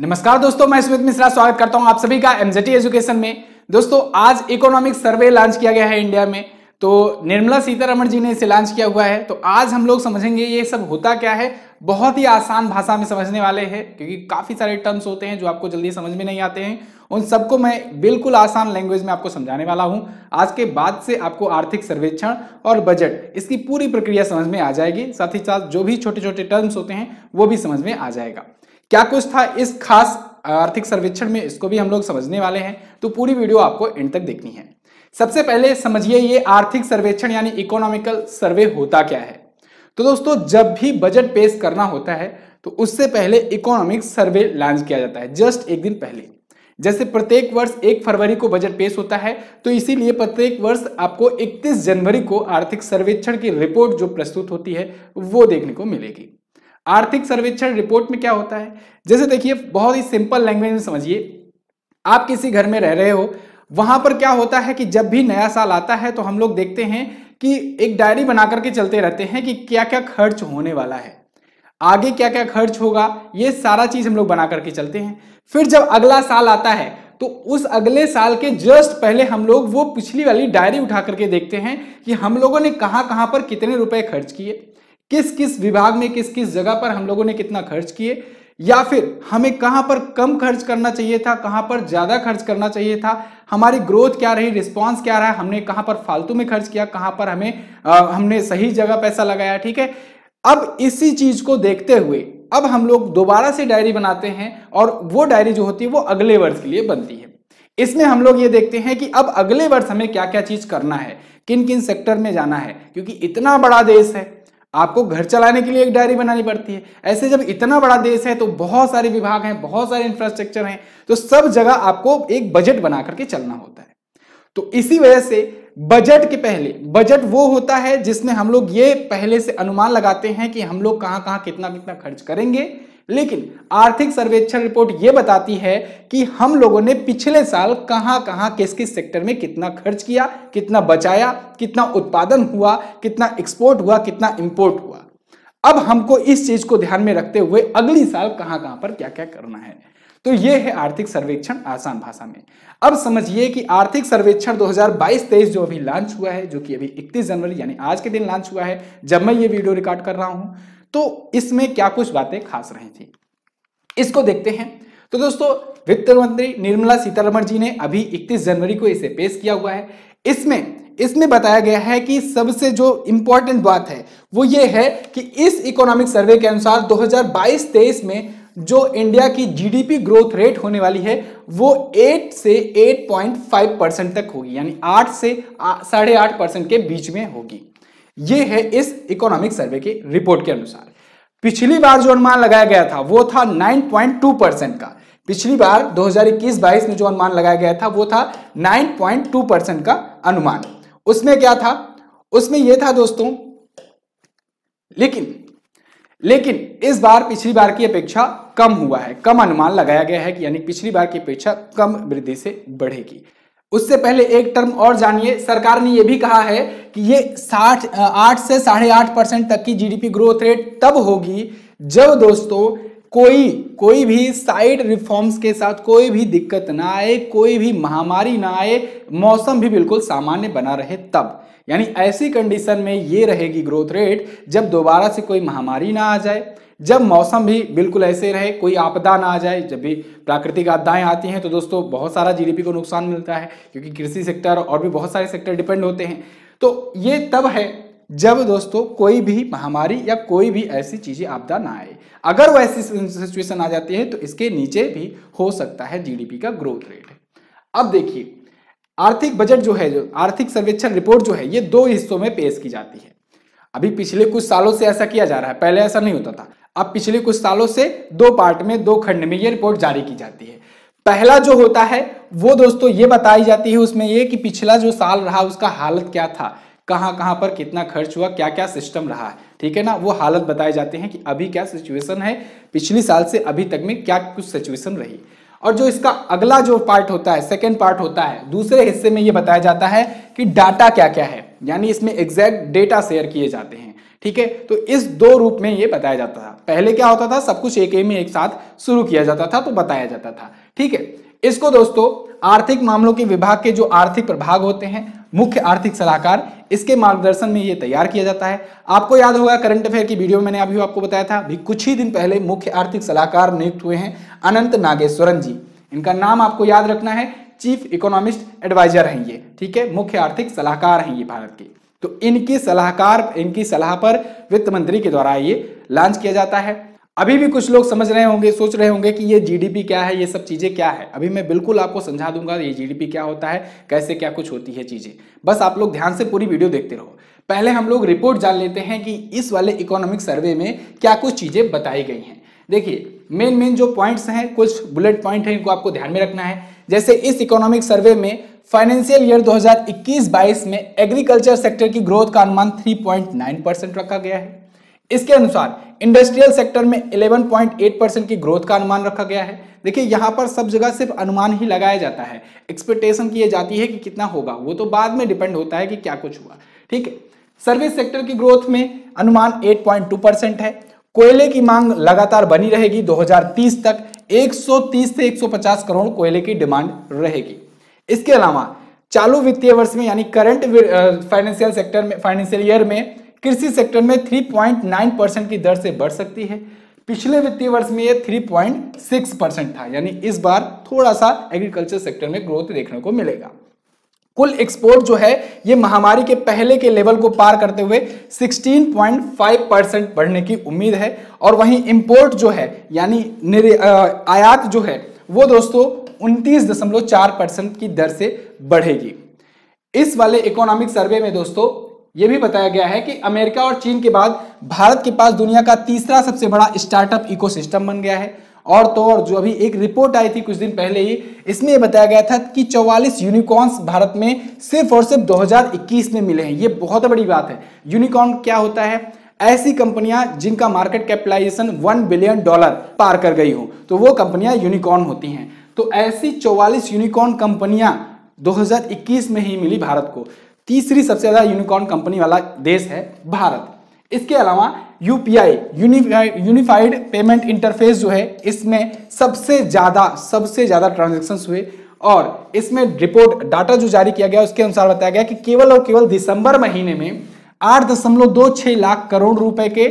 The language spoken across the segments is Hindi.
नमस्कार दोस्तों, मैं स्मित मिश्रा स्वागत करता हूं आप सभी का एमजेटी एजुकेशन में। दोस्तों, आज इकोनॉमिक सर्वे लॉन्च किया गया है इंडिया में। तो निर्मला सीतारमण जी ने इसे लॉन्च किया हुआ है। तो आज हम लोग समझेंगे ये सब होता क्या है। बहुत ही आसान भाषा में समझने वाले हैं, क्योंकि काफी सारे टर्म्स होते हैं जो आपको जल्दी समझ में नहीं आते हैं। उन सबको मैं बिल्कुल आसान लैंग्वेज में आपको समझाने वाला हूं। आज के बाद से आपको आर्थिक सर्वेक्षण और बजट इसकी पूरी प्रक्रिया समझ में आ जाएगी। साथ ही साथ जो भी छोटे छोटे टर्म्स होते हैं वो भी समझ में आ जाएगा। क्या कुछ था इस खास आर्थिक सर्वेक्षण में, इसको भी हम लोग समझने वाले हैं। तो पूरी वीडियो आपको एंड तक देखनी है। सबसे पहले समझिए ये आर्थिक सर्वेक्षण यानी इकोनॉमिकल सर्वे होता क्या है। तो दोस्तों, जब भी बजट पेश करना होता है तो उससे पहले इकोनॉमिक सर्वे लॉन्च किया जाता है, जस्ट एक दिन पहले। जैसे प्रत्येक वर्ष 1 फरवरी को बजट पेश होता है, तो इसीलिए प्रत्येक वर्ष आपको 31 जनवरी को आर्थिक सर्वेक्षण की रिपोर्ट जो प्रस्तुत होती है वो देखने को मिलेगी। आर्थिक सर्वेक्षण रिपोर्ट में क्या होता है, जैसे देखिए, बहुत ही सिंपल लैंग्वेज में समझिए। आप किसी घर में रह रहे हो, वहां पर क्या होता है कि जब भी नया साल आता है तो हम लोग देखते हैं कि एक डायरी बना करके चलते रहते हैं कि क्या क्या खर्च होने वाला है, आगे क्या क्या खर्च होगा, ये सारा चीज हम लोग बना करके चलते हैं। फिर जब अगला साल आता है तो उस अगले साल के जस्ट पहले हम लोग वो पिछली वाली डायरी उठा करके देखते हैं कि हम लोगों ने कहां कहां पर कितने रुपए खर्च किए, किस किस विभाग में किस किस जगह पर हम लोगों ने कितना खर्च किए, या फिर हमें कहां पर कम खर्च करना चाहिए था, कहां पर ज्यादा खर्च करना चाहिए था, हमारी ग्रोथ क्या रही, रिस्पांस क्या रहा, हमने कहां पर फालतू में खर्च किया, कहां पर हमने सही जगह पैसा लगाया। ठीक है, अब इसी चीज को देखते हुए अब हम लोग दोबारा से डायरी बनाते हैं, और वो डायरी जो होती है वो अगले वर्ष के लिए बनती है। इसमें हम लोग ये देखते हैं कि अब अगले वर्ष हमें क्या क्या चीज करना है, किन किन सेक्टर में जाना है, क्योंकि इतना बड़ा देश है, आपको घर चलाने के लिए एक डायरी बनानी पड़ती है। ऐसे जब इतना बड़ा देश है तो बहुत सारे विभाग हैं, बहुत सारे इंफ्रास्ट्रक्चर हैं, तो सब जगह आपको एक बजट बना करके चलना होता है। तो इसी वजह से बजट के पहले, बजट वो होता है जिसमें हम लोग ये पहले से अनुमान लगाते हैं कि हम लोग कहां कहां कितना कितना खर्च करेंगे। लेकिन आर्थिक सर्वेक्षण रिपोर्ट ये बताती है कि हम लोगों ने पिछले साल कहां कहां किस किस सेक्टर में कितना खर्च किया, कितना बचाया, कितना उत्पादन हुआ, कितना एक्सपोर्ट हुआ, कितना इंपोर्ट हुआ। अब हमको इस चीज को ध्यान में रखते हुए अगली साल कहां कहां पर क्या क्या करना है। तो यह है आर्थिक सर्वेक्षण आसान भाषा में। अब समझिए कि आर्थिक सर्वेक्षण 2022-23 जो अभी लॉन्च हुआ है, जो कि अभी 31 जनवरी यानी आज के दिन लॉन्च हुआ है जब मैं ये वीडियो रिकॉर्ड कर रहा हूं, तो इसमें क्या कुछ बातें खास रही थी, इसको देखते हैं। तो दोस्तों, वित्त मंत्री निर्मला सीतारमण जी ने अभी 31 जनवरी को इसे पेश किया हुआ है। इसमें बताया गया है कि सबसे जो इंपॉर्टेंट बात है वो ये है कि इस इकोनॉमिक सर्वे के अनुसार 2022-23 में जो इंडिया की जीडीपी ग्रोथ रेट होने वाली है वो 8 से 8.5% तक होगी, यानी 8 से 8.5% के बीच में होगी। ये है इस इकोनॉमिक सर्वे के रिपोर्ट के अनुसार। पिछली बार जो अनुमान लगाया गया था वो था 9.2% का। पिछली बार 2021-22 में जो अनुमान लगाया गया था वो था 9.2% का अनुमान। उसमें क्या था, उसमें यह था दोस्तों, लेकिन इस बार पिछली बार की अपेक्षा कम हुआ है, कम अनुमान लगाया गया है कि यानी पिछली बार की अपेक्षा कम वृद्धि से बढ़ेगी। उससे पहले एक टर्म और जानिए, सरकार ने यह भी कहा है कि ये 8 से 8.5% तक की जीडीपी ग्रोथ रेट तब होगी जब दोस्तों कोई भी साइड रिफॉर्म्स के साथ कोई भी दिक्कत ना आए, कोई भी महामारी ना आए, मौसम भी बिल्कुल सामान्य बना रहे तब। यानी ऐसी कंडीशन में ये रहेगी ग्रोथ रेट जब दोबारा से कोई महामारी ना आ जाए, जब मौसम भी बिल्कुल ऐसे रहे, कोई आपदा ना आ जाए। जब भी प्राकृतिक आपदाएं आती हैं तो दोस्तों बहुत सारा जीडीपी को नुकसान मिलता है, क्योंकि कृषि सेक्टर और भी बहुत सारे सेक्टर डिपेंड होते हैं। तो ये तब है जब दोस्तों कोई भी महामारी या कोई भी ऐसी चीजें आपदा ना आए। अगर वैसी सिचुएशन आ जाती है तो इसके नीचे भी हो सकता है जीडीपी का ग्रोथ रेट। अब देखिए, आर्थिक बजट जो है, जो आर्थिक सर्वेक्षण रिपोर्ट जो है, ये 2 हिस्सों में पेश की जाती है। अभी पिछले कुछ सालों से ऐसा किया जा रहा है, पहले ऐसा नहीं होता था। अब पिछले कुछ सालों से 2 पार्ट में, 2 खंड में ये रिपोर्ट जारी की जाती है। पहला जो होता है वो दोस्तों ये बताई जाती है उसमें ये कि पिछला जो साल रहा उसका हालत क्या था, कहां कहां पर कितना खर्च हुआ, क्या क्या सिस्टम रहा है। ठीक है ना, वो हालत बताए जाते हैं कि अभी क्या सिचुएशन है, पिछली साल से अभी तक में क्या कुछ सिचुएशन रही। और जो इसका अगला जो पार्ट होता है, सेकेंड पार्ट होता है, दूसरे हिस्से में ये बताया जाता है कि डाटा क्या क्या है, यानी इसमें एग्जैक्ट डेटा शेयर किए जाते हैं ठीक है, तो इस दो रूप में ये बताया जाता था। पहले क्या होता था, सब कुछ एक में एक साथ शुरू किया जाता था, तो बताया जाता था। ठीक है, इसको दोस्तों आर्थिक मामलों के विभाग के जो आर्थिक प्रभाग होते हैं, मुख्य आर्थिक सलाहकार, इसके मार्गदर्शन में ये तैयार किया जाता है। आपको याद होगा करंट अफेयर की वीडियो में मैंने अभी आपको बताया था, अभी कुछ ही दिन पहले मुख्य आर्थिक सलाहकार नियुक्त हुए हैं अनंत नागेश्वरन जी। इनका नाम आपको याद रखना है, चीफ इकोनॉमिस्ट एडवाइजर हैं ये। ठीक है, मुख्य आर्थिक सलाहकार हैं ये भारत के। तो इनकी सलाह पर वित्त मंत्री के द्वारा ये लॉन्च किया जाता है। अभी भी कुछ लोग समझ रहे होंगे, सोच रहे होंगे कि ये जीडीपी क्या है, ये सब चीजें क्या है। अभी मैं बिल्कुल आपको समझा दूंगा ये जीडीपी क्या होता है, कैसे क्या कुछ होती है चीजें। बस आप लोग ध्यान से पूरी वीडियो देखते रहो। पहले हम लोग रिपोर्ट जान लेते हैं कि इस वाले इकोनॉमिक सर्वे में क्या कुछ चीजें बताई गई हैं। देखिए मेन जो पॉइंट्स हैं, कुछ बुलेट पॉइंट हैं, इनको आपको ध्यान में रखना है। जैसे इस इकोनॉमिक सर्वे में फाइनेंशियल ईयर 2021-22 में एग्रीकल्चर सेक्टर की ग्रोथ का अनुमान 3.9% रखा गया है। इसके अनुसार इंडस्ट्रियल सेक्टर में 11.8% की ग्रोथ का अनुमान रखा गया है। देखिए यहां पर सब जगह सिर्फ अनुमान ही लगाया जाता है, एक्सपेक्टेशन की जाती है कि कितना होगा, वो तो बाद में डिपेंड होता है कि क्या कुछ हुआ। ठीक है, सर्विस सेक्टर की ग्रोथ में अनुमान 8.2% है। कोयले की मांग लगातार बनी रहेगी, 2030 तक 130 से 150 करोड़ कोयले की डिमांड रहेगी। इसके अलावा चालू वित्तीय वर्ष में यानी करंट फाइनेंशियल ईयर में कृषि सेक्टर में 3.9% की दर से बढ़ सकती है। पिछले वित्तीय वर्ष में ये 3.6% था, यानी इस बार थोड़ा सा एग्रीकल्चर सेक्टर में ग्रोथ देखने को मिलेगा। कुल एक्सपोर्ट जो है ये महामारी के पहले के लेवल को पार करते हुए 16.5% बढ़ने की उम्मीद है। और वहीं इंपोर्ट जो है यानी आयात जो है वो दोस्तों 29.4% की दर से बढ़ेगी। इस वाले इकोनॉमिक सर्वे में दोस्तों यह भी बताया गया है कि अमेरिका और चीन के बाद भारत के पास दुनिया का तीसरा सबसे बड़ा स्टार्टअप इकोसिस्टम बन गया है। और तो और जो अभी एक रिपोर्ट आई थी कुछ दिन पहले ही, इसमें बताया गया था कि 44 यूनिकॉर्न्स भारत में सिर्फ और सिर्फ 2021 में मिले हैं। ये बहुत बड़ी बात है। यूनिकॉर्न क्या होता है? ऐसी कंपनियां जिनका मार्केट कैपिटलाइजेशन $1 बिलियन पार कर गई हो, तो वो कंपनियां यूनिकॉर्न होती हैं। तो ऐसी 44 यूनिकॉर्न कंपनियां 2021 में ही मिली भारत को। तीसरी सबसे ज्यादा यूनिकॉर्न कंपनी वाला देश है भारत। इसके अलावा यूपीआई यूनिफाइड पेमेंट इंटरफेस जो है, इसमें सबसे ज्यादा ट्रांजैक्शंस हुए। और इसमें रिपोर्ट डाटा जो जारी किया गया उसके अनुसार बताया गया कि केवल और केवल दिसंबर महीने में 8.26 लाख करोड़ रुपए के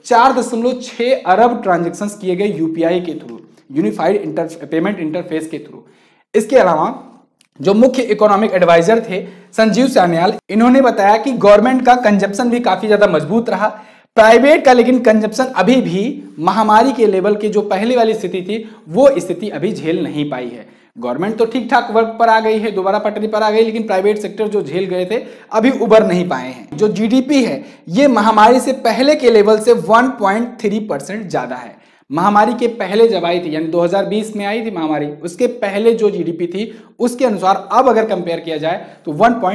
4.6 अरब ट्रांजैक्शंस किए गए यूपीआई के थ्रू, यूनिफाइड पेमेंट इंटरफेस के थ्रू। इसके अलावा जो मुख्य इकोनॉमिक एडवाइजर थे संजीव सान्याल, इन्होंने बताया कि गवर्नमेंट का कंजप्शन भी काफी ज्यादा मजबूत रहा, प्राइवेट का लेकिन कंजप्शन अभी भी महामारी के लेवल की जो पहले वाली स्थिति थी वो स्थिति अभी झेल नहीं पाई है। गवर्नमेंट तो ठीक ठाक वर्क पर आ गई है, दोबारा पटरी पर आ गई, लेकिन प्राइवेट सेक्टर जो झेल गए थे अभी उबर नहीं पाए हैं। जो जीडीपी है ये महामारी से पहले के लेवल से 1.3% ज्यादा है। महामारी के पहले जब आई थी यानी 2020 में आई थी महामारी, उसके पहले जो जीडीपी थी उसके अनुसार अब अगर कंपेयर किया जाए तो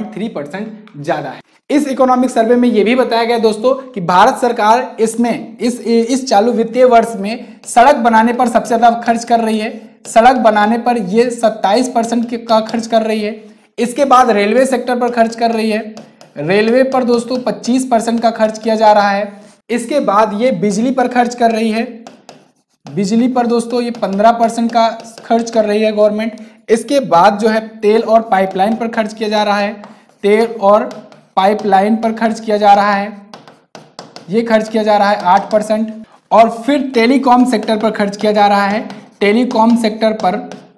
1.3% ज्यादा है। इस इकोनॉमिक सर्वे में यह भी बताया गया दोस्तों कि भारत सरकार इसमें इस चालू वित्तीय वर्ष में सड़क बनाने पर सबसे ज्यादा खर्च कर रही है। सड़क बनाने पर यह 27% का खर्च कर रही है। इसके बाद रेलवे सेक्टर पर खर्च कर रही है। रेलवे पर दोस्तों 25% का खर्च किया जा रहा है। इसके बाद ये बिजली पर खर्च कर रही है। बिजली पर दोस्तों ये 15% का खर्च कर रही है गवर्नमेंट। इसके बाद जो है तेल और पाइपलाइन पर खर्च किया जा रहा है। तेल और पाइपलाइन पर खर्च किया जा रहा है, ये खर्च किया जा रहा है 8%। और फिर टेलीकॉम सेक्टर पर खर्च किया जा रहा है। टेलीकॉम सेक्टर पर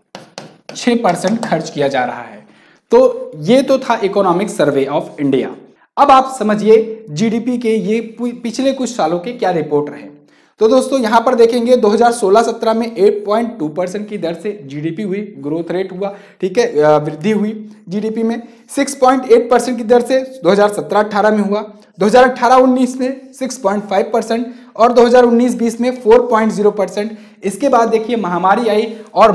6% खर्च किया जा रहा है। तो ये तो था इकोनॉमिक सर्वे ऑफ इंडिया। अब आप समझिए जीडीपी के ये पिछले कुछ सालों के क्या रिपोर्ट रहे। तो दोस्तों यहां पर देखेंगे 2016-17 में 8.2% की दर से जीडीपी हुई, ग्रोथ रेट हुआ, ठीक है, वृद्धि हुई जीडीपी में। 6.8% की दर से 2017-18 में हुआ। 2018-19 में 6.5% और 2019-20 में 4.0%। इसके बाद देखिए महामारी आई और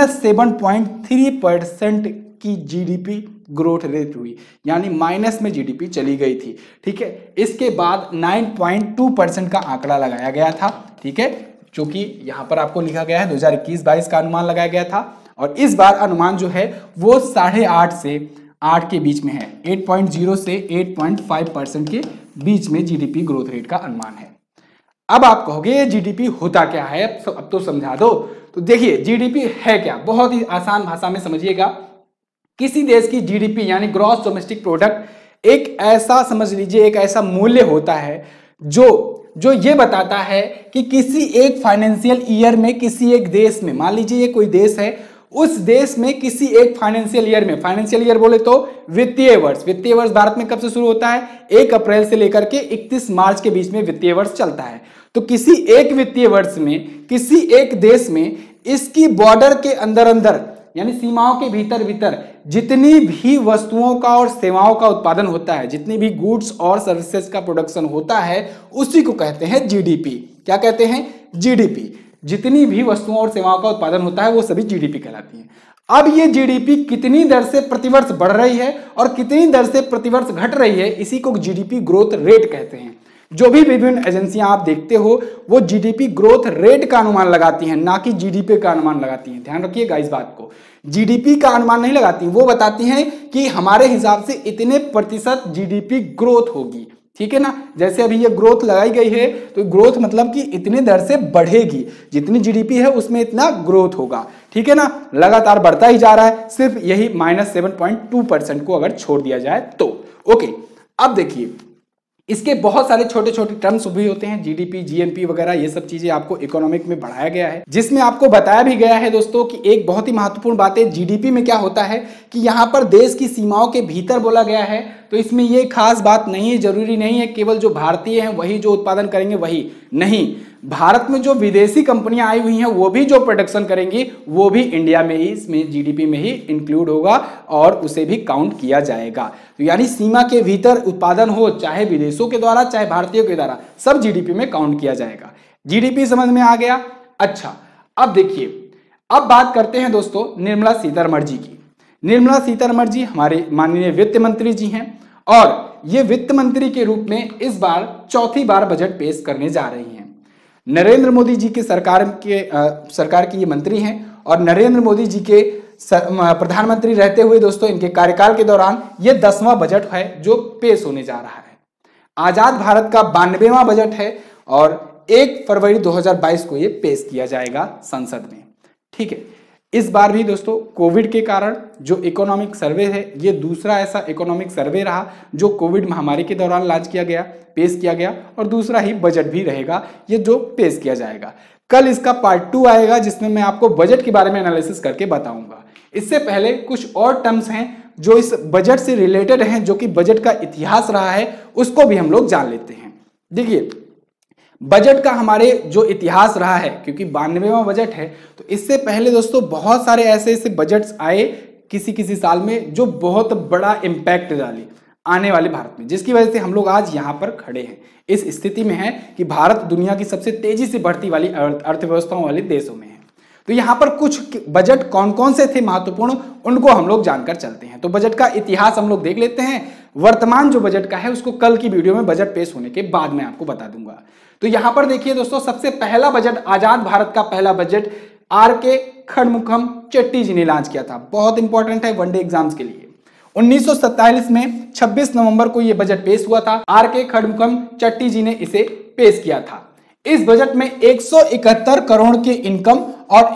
-7.3% की जीडीपी ग्रोथ रेट हुई, यानी माइनस में जीडीपी चली गई थी। ठीक है, इसके बाद 9.2% का आंकड़ा लगाया गया था। ठीक है, जो कि यहां पर आपको लिखा गया है 2021-22 का अनुमान लगाया गया था। और इस बार अनुमान जो है वो 8.5 से 8 के बीच में है, 8.0 से 8.5% के बीच में जीडीपी ग्रोथ रेट का अनुमान है। अब आप कहोगे ये जीडीपी होता क्या है, अब तो समझा दो। तो देखिए जीडीपी है क्या, बहुत ही आसान भाषा में समझिएगा। किसी देश की जीडीपी यानी ग्रॉस डोमेस्टिक प्रोडक्ट एक ऐसा, समझ लीजिए, एक ऐसा मूल्य होता है जो ये बताता है कि किसी एक फाइनेंशियल ईयर में किसी एक देश में, मान लीजिए ये कोई देश है, उस देश में किसी एक फाइनेंशियल ईयर में, फाइनेंशियल ईयर बोले तो वित्तीय वर्ष भारत में कब से शुरू होता है, 1 अप्रैल से लेकर के 31 मार्च के बीच में वित्तीय वर्ष चलता है। तो किसी एक वित्तीय वर्ष में किसी एक देश में इसकी बॉर्डर के अंदर अंदर यानी सीमाओं के भीतर भीतर जितनी भी वस्तुओं का और सेवाओं का उत्पादन होता है, जितनी भी गुड्स और सर्विसेज का प्रोडक्शन होता है, उसी को कहते हैं जीडीपी। क्या कहते हैं? जीडीपी। जितनी भी वस्तुओं और सेवाओं का उत्पादन होता है वो सभी जीडीपी कहलाती है। अब ये जीडीपी कितनी दर से प्रतिवर्ष बढ़ रही है और कितनी दर से प्रतिवर्ष घट रही है, इसी को जीडीपी ग्रोथ रेट कहते हैं। जो भी विभिन्न एजेंसियां आप देखते हो वो जीडीपी ग्रोथ रेट का अनुमान लगाती हैं, ना कि जीडीपी का अनुमान लगाती हैं। ध्यान रखिएगा इस बात को, जीडीपी का अनुमान नहीं लगाती, वो बताती हैं कि हमारे हिसाब से इतने प्रतिशत जीडीपी ग्रोथ होगी। ठीक है ना, जैसे अभी ये ग्रोथ लगाई गई है तो ग्रोथ मतलब कि इतने दर से बढ़ेगी, जितनी जीडीपी है उसमें इतना ग्रोथ होगा। ठीक है ना, लगातार बढ़ता ही जा रहा है, सिर्फ यही -7.2% को अगर छोड़ दिया जाए तो। ओके, अब देखिए इसके बहुत सारे छोटे छोटे टर्म्स भी होते हैं, जीडीपी, जीएनपी वगैरह, ये सब चीजें आपको इकोनॉमिक में पढ़ाया गया है, जिसमें आपको बताया भी गया है दोस्तों कि एक बहुत ही महत्वपूर्ण बात है जीडीपी में क्या होता है कि यहाँ पर देश की सीमाओं के भीतर बोला गया है। तो इसमें ये खास बात नहीं है, जरूरी नहीं है केवल जो भारतीय हैं वही जो उत्पादन करेंगे, वही नहीं, भारत में जो विदेशी कंपनियां आई हुई हैं वो भी जो प्रोडक्शन करेंगी वो भी इंडिया में ही, इसमें जीडीपी में ही इंक्लूड होगा और उसे भी काउंट किया जाएगा। तो यानी सीमा के भीतर उत्पादन हो, चाहे विदेशों के द्वारा चाहे भारतीयों के द्वारा, सब जीडीपी में काउंट किया जाएगा। जीडीपी समझ में आ गया। अच्छा, अब देखिए, अब बात करते हैं दोस्तों निर्मला सीतारमण जी की। निर्मला सीतारमण जी हमारे माननीय वित्त मंत्री जी हैं और ये वित्त मंत्री के रूप में इस बार चौथी बार बजट पेश करने जा रही हैं। नरेंद्र मोदी जी की सरकार की ये मंत्री हैं और नरेंद्र मोदी जी के प्रधानमंत्री रहते हुए दोस्तों इनके कार्यकाल के दौरान ये 10वां बजट है जो पेश होने जा रहा है। आजाद भारत का 92वां बजट है और 1 फरवरी 2022 को ये पेश किया जाएगा संसद में। ठीक है, इस बार भी दोस्तों कोविड के कारण जो इकोनॉमिक सर्वे है ये दूसरा ऐसा इकोनॉमिक सर्वे रहा जो कोविड महामारी के दौरान लॉन्च किया गया, पेश किया गया, और दूसरा ही बजट भी रहेगा ये जो पेश किया जाएगा। कल इसका पार्ट 2 आएगा जिसमें मैं आपको बजट के बारे में एनालिसिस करके बताऊंगा। इससे पहले कुछ और टर्म्स हैं जो इस बजट से रिलेटेड हैं, जो कि बजट का इतिहास रहा है, उसको भी हम लोग जान लेते हैं। देखिए बजट का हमारे जो इतिहास रहा है, क्योंकि 92वां बजट है, तो इससे पहले दोस्तों बहुत सारे ऐसे ऐसे बजट्स आए किसी किसी साल में जो बहुत बड़ा इम्पैक्ट डाले आने वाले भारत में, जिसकी वजह से हम लोग आज यहाँ पर खड़े हैं, इस स्थिति में है कि भारत दुनिया की सबसे तेजी से बढ़ती वाली अर्थव्यवस्थाओं वाले देशों में है। तो यहाँ पर कुछ बजट कौन कौन से थे महत्वपूर्ण, उनको हम लोग जानकर चलते हैं। तो बजट का इतिहास हम लोग देख लेते हैं। वर्तमान जो बजट का है उसको कल की वीडियो में बजट पेश होने के बाद मैं आपको बता दूंगा। तो यहाँ पर देखिए दोस्तों, सबसे पहला बजट, आजाद भारत का पहला बजट आर.के. खड़मुखम चेट्टी जी ने लॉन्च किया था। बहुत इंपॉर्टेंट है वनडे एग्जाम्स के लिए। 1947 में 26 नवंबर को यह बजट पेश हुआ था। आर.के. खड़मुखम चेट्टी जी ने इसे पेश किया था। इस बजट में 171 करोड़ के इनकम और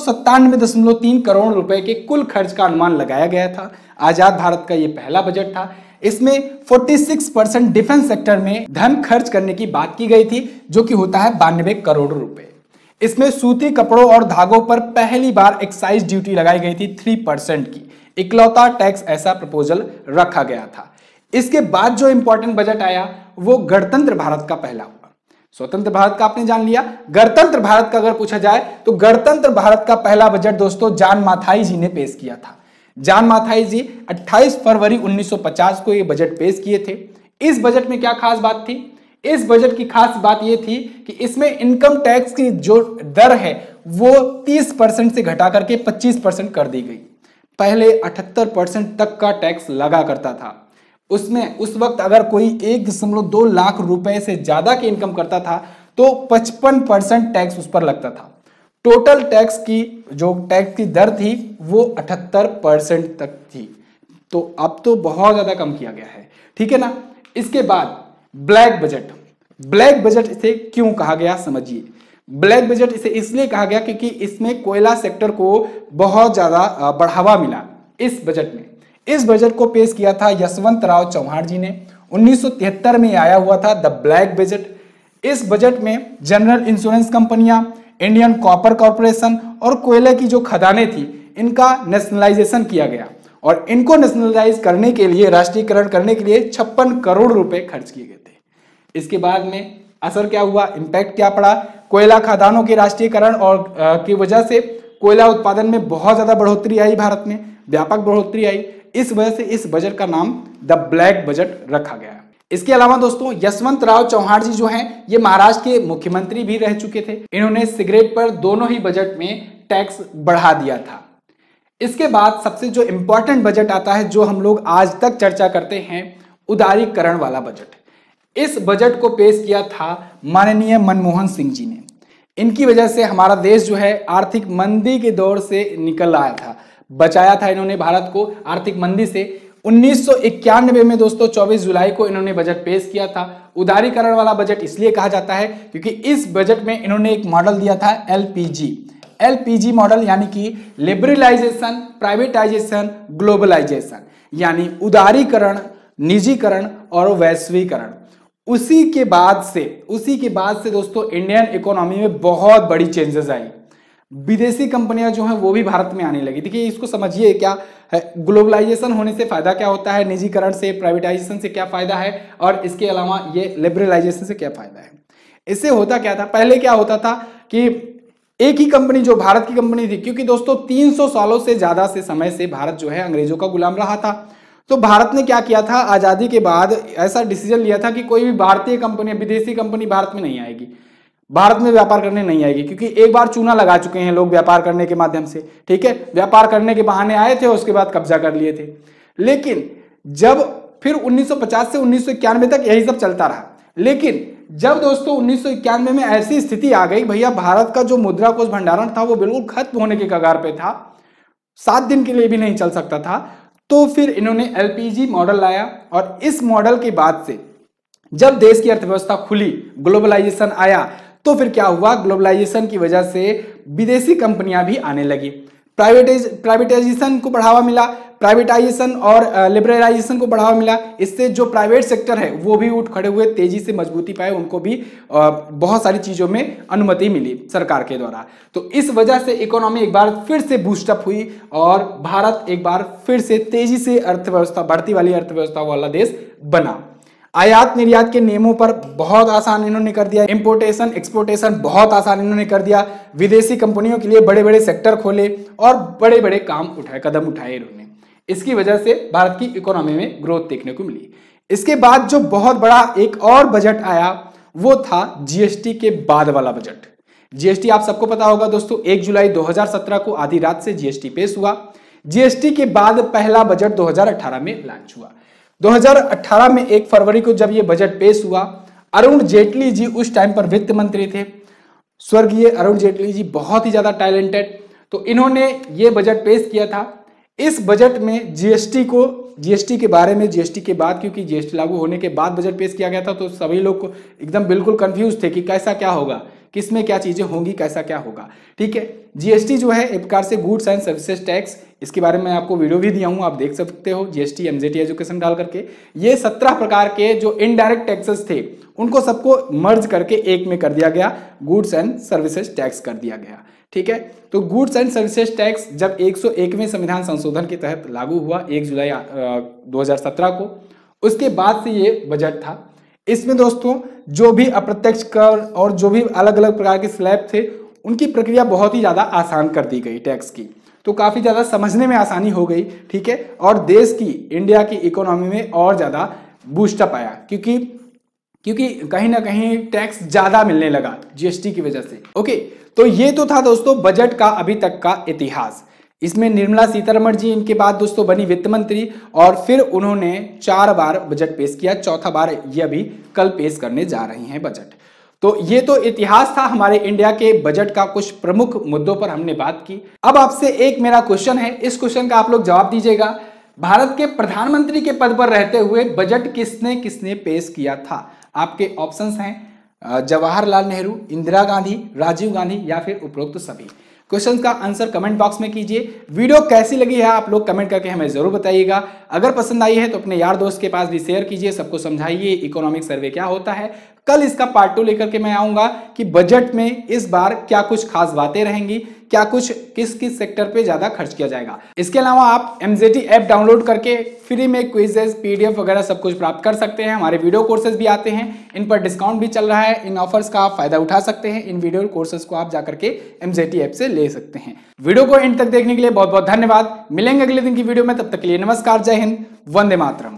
197.3 करोड़ रुपए के कुल खर्च का अनुमान लगाया गया था। आजाद भारत का यह पहला बजट था। इसमें 46% डिफेंस सेक्टर में धन खर्च करने की बात की गई थी, जो कि होता है 92 करोड़ रुपए। इसमें सूती कपड़ों और धागों पर पहली बार एक्साइज ड्यूटी लगाई गई थी 3% की। इकलौता टैक्स ऐसा प्रपोजल रखा गया था। इसके बाद जो इंपॉर्टेंट बजट आया वो गणतंत्र भारत का पहला हुआ। स्वतंत्र भारत का आपने जान लिया। गणतंत्र भारत का अगर पूछा जाए तो गणतंत्र भारत का पहला बजट दोस्तों जॉन माथाई जी ने पेश किया था। जॉन माथाई जी 28 फरवरी 1950 को ये बजट पेश किए थे। इस बजट में क्या खास बात थी? इस बजट की खास बात यह थी कि इसमें इनकम टैक्स की जो दर है वो 30% से घटा करके 25% कर दी गई। पहले 78% तक का टैक्स लगा करता था। उसमें उस वक्त अगर कोई 1.2 लाख रुपए से ज्यादा की इनकम करता था तो 55% टैक्स उस पर लगता था। टोटल टैक्स की जो टैक्स की दर थी वो 78% तक थी। तो अब तो बहुत ज्यादा कम किया गया है। ठीक है ना। इसके बाद ब्लैक बजट। ब्लैक बजट इसे क्यों कहा गया समझिए। ब्लैक बजट इसे इसलिए कहा गया क्योंकि इसमें कोयला सेक्टर को बहुत ज्यादा बढ़ावा मिला इस बजट में। इस बजट को पेश किया था यशवंत राव चौहान जी ने। 1973 में आया हुआ था द ब्लैक बजट। इस बजट में जनरल इंश्योरेंस कंपनियां, इंडियन कॉपर कॉर्पोरेशन और कोयले की जो खदानें थी इनका नेशनलाइजेशन किया गया और इनको नेशनलाइज करने के लिए, राष्ट्रीयकरण करने के लिए 56 करोड़ रुपए खर्च किए गए थे। इसके बाद में असर क्या हुआ, इंपैक्ट क्या पड़ा, कोयला खदानों के राष्ट्रीयकरण और की वजह से कोयला उत्पादन में बहुत ज्यादा बढ़ोतरी आई, भारत में व्यापक बढ़ोतरी आई। इस वजह से इस बजट का नाम द ब्लैक बजट रखा गया। इसके अलावा दोस्तों यशवंत राव चौहान जी जो हैं ये महाराष्ट्र के मुख्यमंत्री भी रह चुके थे। इन्होंने सिगरेट पर दोनों ही बजट में टैक्स बढ़ा दिया था। इसके बाद सबसे जो इंपॉर्टेंट बजट आता है जो हम लोग आज तक चर्चा करते हैं, उदारीकरण वाला बजट। इस बजट को पेश किया था माननीय मनमोहन सिंह जी ने। इनकी वजह से हमारा देश जो है आर्थिक मंदी के दौर से निकल आया था, बचाया था इन्होंने भारत को आर्थिक मंदी से। 1991 में दोस्तों 24 जुलाई को इन्होंने बजट पेश किया था। उदारीकरण वाला बजट इसलिए कहा जाता है क्योंकि इस बजट में इन्होंने एक मॉडल दिया था एलपीजी मॉडल, यानी कि लिबरलाइजेशन, प्राइवेटाइजेशन, ग्लोबलाइजेशन, यानी उदारीकरण, निजीकरण और वैश्वीकरण। उसी के बाद से दोस्तों इंडियन इकोनॉमी में बहुत बड़ी चेंजेस आई। विदेशी कंपनियां जो हैं वो भी भारत में आने लगी। देखिए इसको समझिए, क्या है ग्लोबलाइजेशन होने से फायदा क्या होता है, निजीकरण से, प्राइवेटाइजेशन से क्या फायदा है और इसके अलावा ये लिबरलाइजेशन से क्या फायदा है। इससे होता क्या था, पहले क्या होता था कि एक ही कंपनी जो भारत की कंपनी थी, क्योंकि दोस्तों 300 सालों से ज्यादा से समय से भारत जो है अंग्रेजों का गुलाम रहा था। तो भारत ने क्या किया था, आजादी के बाद ऐसा डिसीजन लिया था कि कोई भी भारतीय कंपनी, विदेशी कंपनी भारत में नहीं आएगी, भारत में व्यापार करने नहीं आएगी। क्योंकि एक बार चूना लगा चुके हैं लोग व्यापार करने के माध्यम से, ठीक है, व्यापार करने के बहाने आए थे, उसके बाद कब्जा कर लिए थे। लेकिन जब फिर 1950 से 1991 तक यही सब चलता रहा। लेकिन जब दोस्तों 1991 में ऐसी स्थिति आ गई, भैया भारत का जो मुद्रा कोष भंडारण था वो बिल्कुल खत्म होने के कगार पे था, 7 दिन के लिए भी नहीं चल सकता था। तो फिर इन्होंने एलपीजी मॉडल लाया और इस मॉडल के बाद से जब देश की अर्थव्यवस्था खुली, ग्लोबलाइजेशन आया, तो फिर क्या हुआ, ग्लोबलाइजेशन की वजह से विदेशी कंपनियां भी आने लगी, प्राइवेटाइजेशन को बढ़ावा मिला, प्राइवेटाइजेशन और लिबरलाइजेशन को बढ़ावा मिला। इससे जो प्राइवेट सेक्टर है वो भी उठ खड़े हुए, तेजी से मजबूती पाए, उनको भी बहुत सारी चीजों में अनुमति मिली सरकार के द्वारा। तो इस वजह से इकोनॉमी एक बार फिर से बूस्टअप हुई और भारत एक बार फिर से तेजी से अर्थव्यवस्था, बढ़ती वाली अर्थव्यवस्था वाला देश बना। आयात निर्यात के नियमों पर बहुत आसान इन्होंने कर दिया, इंपोर्टेशन एक्सपोर्टेशन बहुत आसान इन्होंने कर दिया, विदेशी कंपनियों के लिए बड़े बड़े सेक्टर खोले और बड़े बड़े कदम उठाए इन्होंने। इसकी वजह से भारत की इकोनॉमी में ग्रोथ देखने को मिली। इसके बाद जो बहुत बड़ा एक और बजट आया वो था जीएसटी के बाद वाला बजट। जीएसटी आप सबको पता होगा दोस्तों, 1 जुलाई 2017 को आधी रात से जीएसटी पेश हुआ। जीएसटी के बाद पहला बजट 2018 में लॉन्च हुआ। 2018 में 1 फरवरी को जब ये बजट पेश हुआ, अरुण जेटली जी उस टाइम पर वित्त मंत्री थे, स्वर्गीय अरुण जेटली जी, बहुत ही ज्यादा टैलेंटेड। तो इन्होंने ये बजट पेश किया था। इस बजट में जीएसटी के बारे में, जीएसटी के बाद, क्योंकि जीएसटी लागू होने के बाद बजट पेश किया गया था, तो सभी लोग को एकदम बिल्कुल कंफ्यूज थे कि कैसा क्या होगा, किसमें क्या चीजें होंगी, कैसा क्या होगा। ठीक है, जीएसटी जो है एक प्रकार से गुड्स एंड सर्विसेज टैक्स, इसके बारे में आपको वीडियो भी दिया हूं, आप देख सकते हो, जीएसटी एमजेटी एजुकेशन डाल करके। ये 17 प्रकार के जो इनडायरेक्ट टैक्सेस थे उनको सबको मर्ज करके एक में कर दिया गया, गुड्स एंड सर्विसेज टैक्स कर दिया गया। ठीक है, तो गुड्स एंड सर्विसेज टैक्स जब 101वें संविधान संशोधन के तहत लागू हुआ 1 जुलाई 2017 को, उसके बाद से ये बजट था। इसमें दोस्तों जो भी अप्रत्यक्ष कर और जो भी अलग अलग प्रकार के स्लैब थे उनकी प्रक्रिया बहुत ही ज्यादा आसान कर दी गई टैक्स की, तो काफी ज्यादा समझने में आसानी हो गई। ठीक है, और देश की, इंडिया की इकोनॉमी में और ज्यादा बूस्टअप आया, क्योंकि कहीं ना कहीं टैक्स ज्यादा मिलने लगा जीएसटी की वजह से। ओके, तो ये तो था दोस्तों बजट का अभी तक का इतिहास। इसमें निर्मला सीतारमण जी इनके बाद दोस्तों बनी वित्त मंत्री और फिर उन्होंने 4 बार बजट पेश किया, चौथा बार ये अभी कल पेश करने जा रही हैं बजट। तो ये तो इतिहास था हमारे इंडिया के बजट का, कुछ प्रमुख मुद्दों पर हमने बात की। अब आपसे एक मेरा क्वेश्चन है, इस क्वेश्चन का आप लोग जवाब दीजिएगा। भारत के प्रधानमंत्री के पद पर रहते हुए बजट किसने किसने पेश किया था? आपके ऑप्शंस हैं जवाहरलाल नेहरू, इंदिरा गांधी, राजीव गांधी या फिर उपरोक्त सभी। क्वेश्चन का आंसर कमेंट बॉक्स में कीजिए। वीडियो कैसी लगी है आप लोग कमेंट करके हमें जरूर बताइएगा। अगर पसंद आई है तो अपने यार दोस्त के पास भी शेयर कीजिए, सबको समझाइए इकोनॉमिक सर्वे क्या होता है। कल इसका पार्ट 2 लेकर के मैं आऊंगा कि बजट में इस बार क्या कुछ खास बातें रहेंगी, क्या कुछ किस किस सेक्टर पे ज्यादा खर्च किया जाएगा। इसके अलावा आप MZT ऐप डाउनलोड करके फ्री में क्विजेस, PDF वगैरह सब कुछ प्राप्त कर सकते हैं। हमारे वीडियो कोर्सेज भी आते हैं, इन पर डिस्काउंट भी चल रहा है। इन ऑफर्स का आप फायदा उठा सकते हैं। इन वीडियो कोर्सेज को आप जाकर के MZT ऐप से ले सकते हैं। वीडियो को एंड तक देखने के लिए बहुत बहुत धन्यवाद। मिलेंगे अगले दिन की वीडियो में, तब तक के लिए नमस्कार, जय हिंद, वंदे मातरम।